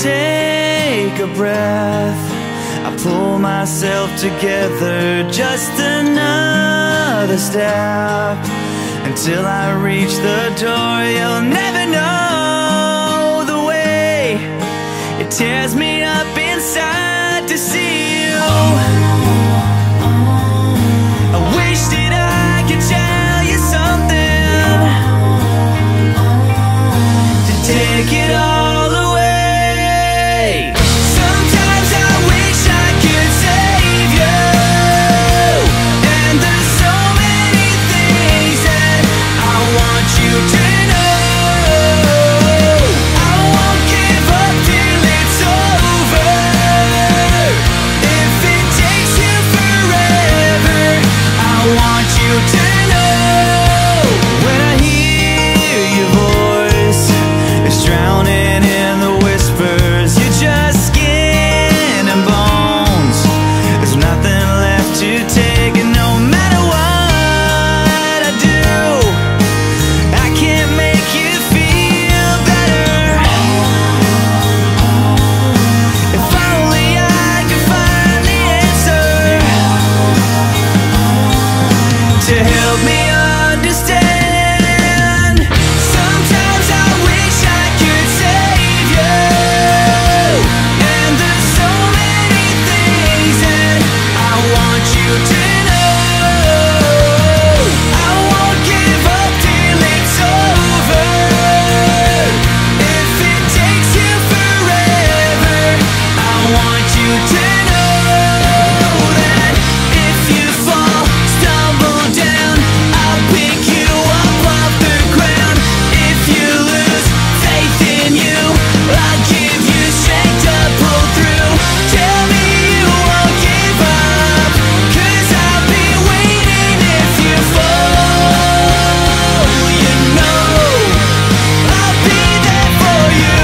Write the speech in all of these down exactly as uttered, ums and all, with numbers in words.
take a breath. I pull myself together, just another step, until I reach the door. You'll never know the way it tears me up inside to see you. I wish that I could tell you something to take it all away. Sometimes I wish I could save you, and there's so many things that I want you to know. I won't give up till it's over. If it takes you forever, I want you to know. When I hear your voice, it's drowning in the whispers. You're just skin and bones. There's nothing left to take, and no matter what I do, I can't make you feel better. If only I could find the answer to help me understand. Sometimes I wish I could save you, and there's so many things that I want you to know. I won't give up till it's over. If it takes you forever, I want you to know that if you fall, stumble down, I'll pick you up off the ground. If you lose faith in you, I'll give you strength to pull through. Tell me you won't give up, 'cause I'll be waiting if you fall. You know I'll be there for you.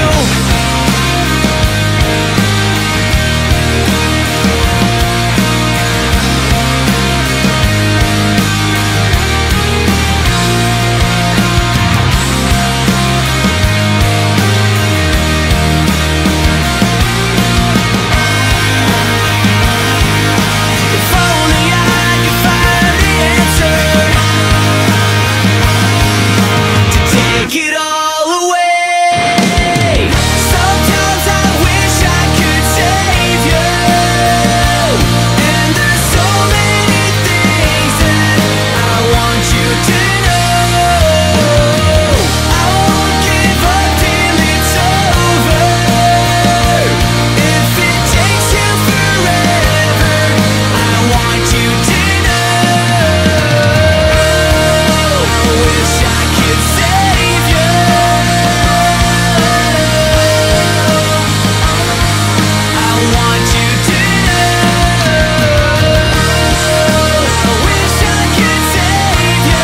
If only I could find the answer to take it all away. Sometimes I wish I could save you, and there's so many things that I want you to know. I won't give up till it's over. If it takes you forever, I want you to know. I wish I could save you. I want you to know. I wish I could save you.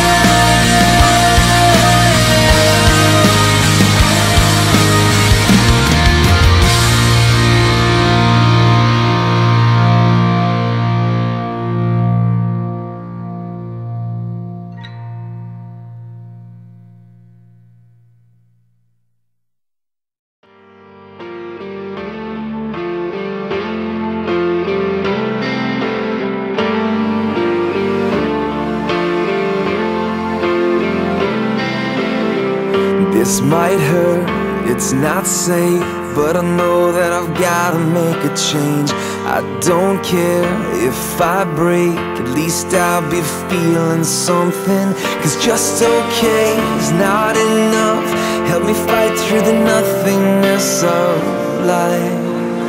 This might hurt, it's not safe, but I know that I've gotta make a change. I don't care if I break, at least I'll be feeling something. 'Cause just okay is not enough. Help me fight through the nothingness of life.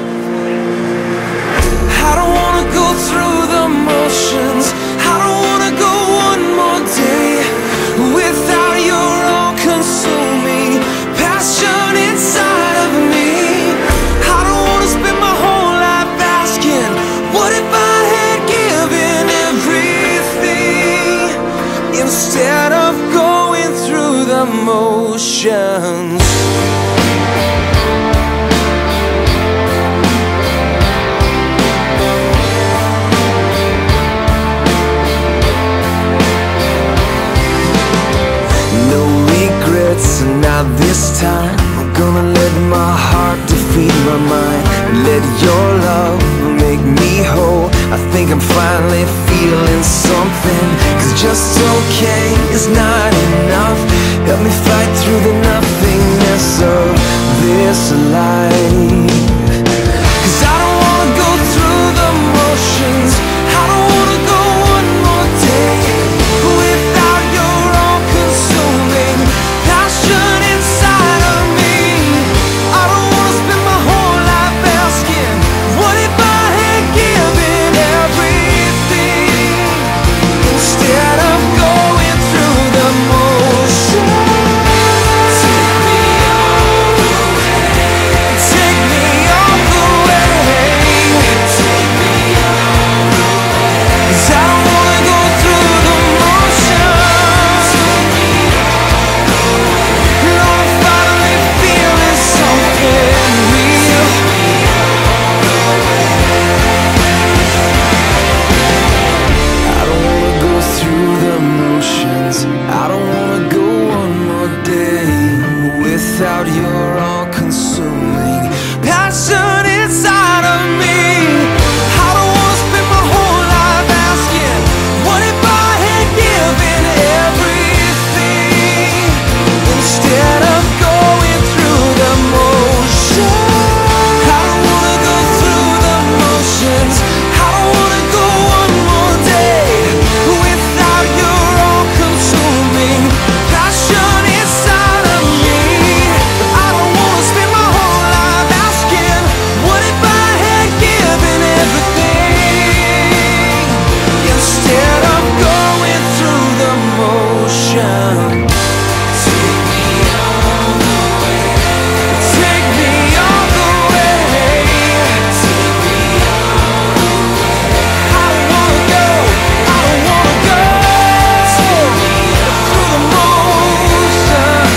I don't wanna go through the motions. I don't wanna go one more day without your all-consuming passion inside of me. I don't wanna spend my whole life asking, what if I had given everything, instead of going through the motions. Not this time, I'm Gonna let my heart defeat my mind, let your love make me whole. I think I'm finally feeling something, cause just okay is not enough. Help me fight through the nothingness of this life. Cause I don't wanna go through the motions, I don't wanna go one more day without your all-consuming passion inside of me. I don't wanna spend my whole life asking, what if I had given everything instead of going through the motions? Take me all the way. Take me all the way. Take me all the way. 'Cause I don't wanna go through the motions. Take me all the way. Lord, I'm finally feeling something real. Take me all the way. I don't wanna go through the motions. I don't wanna go one more day without your all-consuming passion inside of me. I don't wanna spend my whole life asking, what if I had given everything instead of going through the motions? I don't wanna go through the motions. I don't wanna go one more day without your all-consuming passion inside of me. I don't wanna spend my whole life asking, what if I had given everything instead of going through the motion? Take me all the way. Take me all the way. Take me all the way. I don't wanna go. I don't wanna go. Take me through the motions.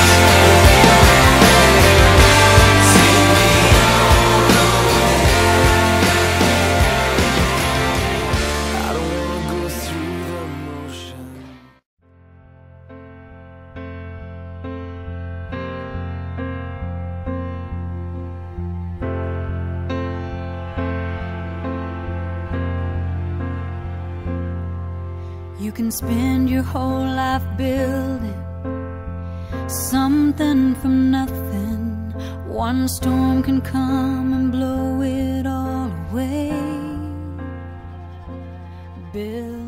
Take me all the way. I don't wanna go through the motions. You can spend your whole life building something from nothing. One storm can come and blow it all away. Build